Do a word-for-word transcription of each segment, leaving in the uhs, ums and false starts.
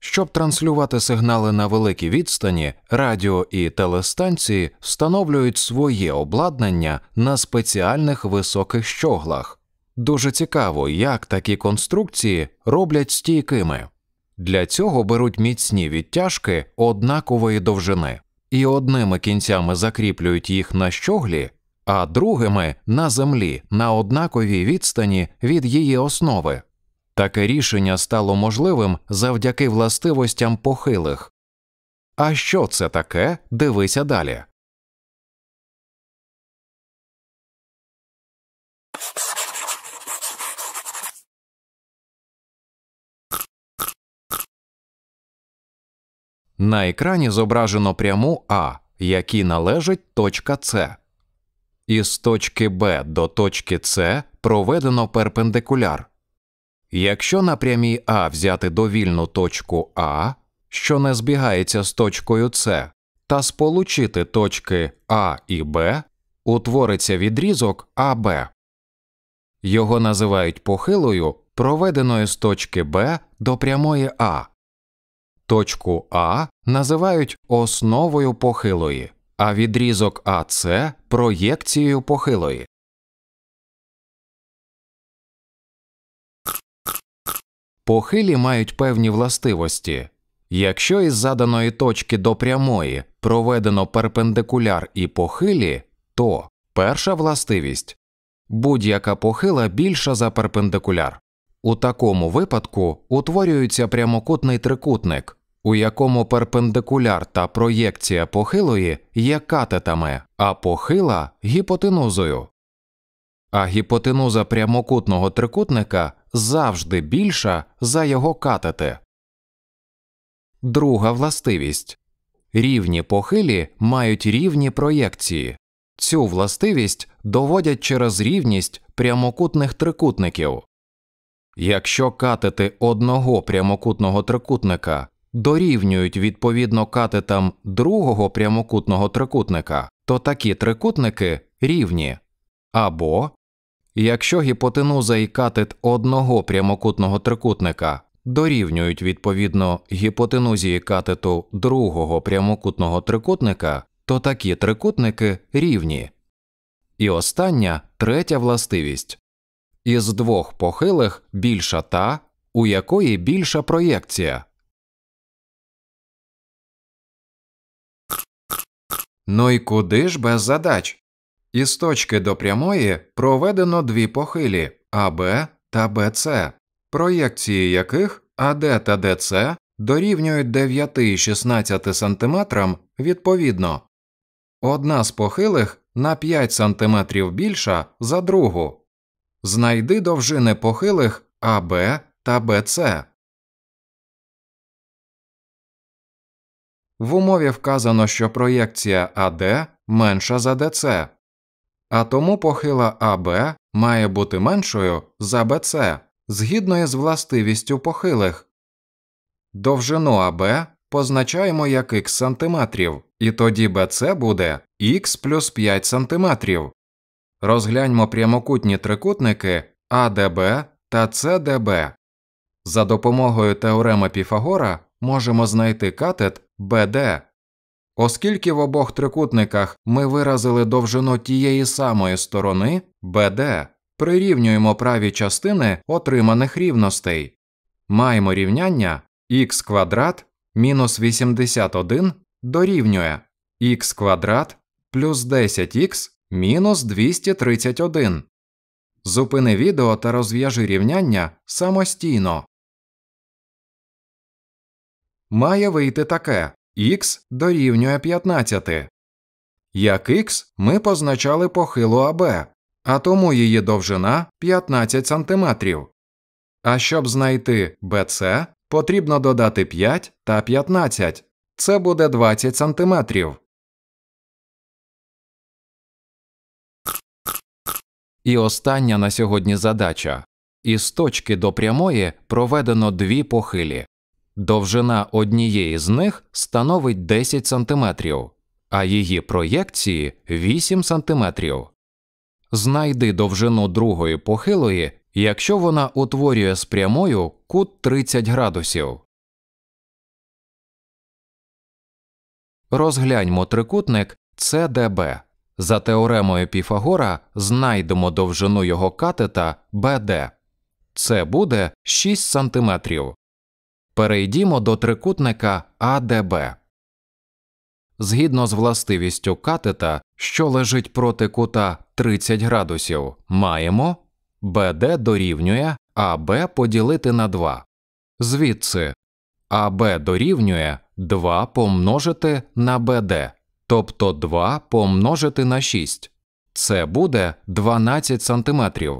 Щоб транслювати сигнали на великій відстані, радіо і телестанції встановлюють своє обладнання на спеціальних високих щоглах. Дуже цікаво, як такі конструкції роблять стійкими. Для цього беруть міцні відтяжки однакової довжини і одними кінцями закріплюють їх на щоглі, а другими – на землі на однаковій відстані від її основи. Таке рішення стало можливим завдяки властивостям похилих. А що це таке? Дивися далі. На екрані зображено пряму А, якій належить точка С. Із точки Б до точки С проведено перпендикуляр. Якщо на прямій А взяти довільну точку А, що не збігається з точкою С, та сполучити точки А і Б, утвориться відрізок А Б. Його називають похилою, проведеною з точки Б до прямої А. Точку А називають основою похилої, а відрізок А С – проєкцією похилої. Похилі мають певні властивості. Якщо із заданої точки до прямої проведено перпендикуляр і похилі, то перша властивість – будь-яка похила більша за перпендикуляр. У такому випадку утворюється прямокутний трикутник, у якому перпендикуляр та проєкція похилої є катетами, а похила – гіпотенузою. А гіпотенуза прямокутного трикутника завжди більша за його катети. Друга властивість. Рівні похилі мають рівні проєкції. Цю властивість доводять через рівність прямокутних трикутників. Якщо катети одного прямокутного трикутника дорівнюють відповідно катетам другого прямокутного трикутника, то такі трикутники рівні. Або, якщо гіпотенуза і катет одного прямокутного трикутника дорівнюють відповідно гіпотенузі і катету другого прямокутного трикутника, то такі трикутники рівні. І остання, третя властивість. Із двох похилих більша та, у якої більша проєкція. Ну і куди ж без задач? Із точки до прямої проведено дві похилі – АБ та БЦ, проєкції яких АД та ДЦ дорівнюють дев'ять і шістнадцять сантиметрам відповідно. Одна з похилих на п'ять сантиметрів більша за другу. Знайди довжини похилих АБ та БЦ. В умові вказано, що проєкція АД менша за ДЦ, а тому похила АБ має бути меншою за БЦ, згідно із властивістю похилих. Довжину АБ позначаємо як х сантиметрів, і тоді БЦ буде х плюс п'ять сантиметрів. Розгляньмо прямокутні трикутники АДБ та СДБ. За допомогою теореми Піфагора можемо знайти катет БД. Оскільки в обох трикутниках ми виразили довжину тієї самої сторони БД, прирівнюємо праві частини отриманих рівностей. Маємо рівняння х квадрат мінус вісімдесят один дорівнює х квадрат плюс десять х мінус двісті тридцять один. Зупини відео та розв'яжи рівняння самостійно. Має вийти таке. Х дорівнює п'ятнадцять. Як х ми позначали похилу АБ, а тому її довжина п'ятнадцять сантиметрів. А щоб знайти БЦ, потрібно додати п'ять та п'ятнадцять. Це буде двадцять сантиметрів. І остання на сьогодні задача. Із точки до прямої проведено дві похилі. Довжина однієї з них становить десять сантиметрів, а її проєкції – вісім сантиметрів. Знайди довжину другої похилої, якщо вона утворює з прямою кут тридцять градусів. Розгляньмо трикутник С Д Б. За теоремою Піфагора знайдемо довжину його катета Б Д. Це буде шість сантиметрів. Перейдімо до трикутника А Д Б. Згідно з властивістю катета, що лежить проти кута тридцять градусів, маємо Б Д дорівнює А Б поділити на два. Звідси А Б дорівнює два помножити на Б Д, тобто два помножити на шість. Це буде дванадцять сантиметрів.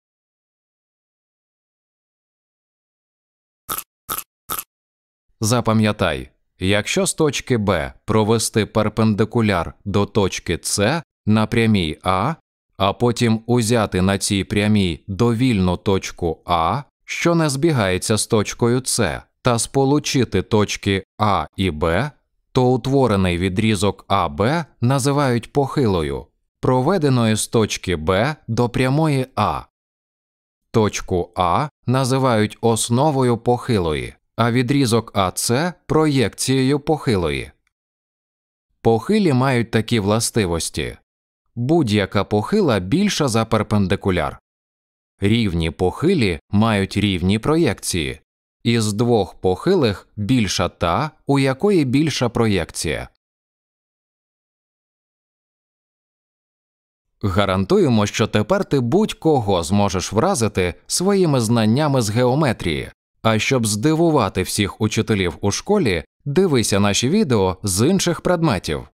Запам'ятай, якщо з точки Б провести перпендикуляр до точки С на прямій А, а потім узяти на цій прямій довільну точку А, що не збігається з точкою С, та сполучити точки А і Б, то утворений відрізок А Б називають похилою, проведеною з точки Б до прямої А. Точку А називають основою похилої, а відрізок А С – проєкцією похилої. Похилі мають такі властивості. Будь-яка похила більша за перпендикуляр. Рівні похилі мають рівні проєкції. Із двох похилих більша та, у якої більша проєкція. Гарантуємо, що тепер ти будь-кого зможеш вразити своїми знаннями з геометрії. А щоб здивувати всіх учителів у школі, дивися наші відео з інших предметів.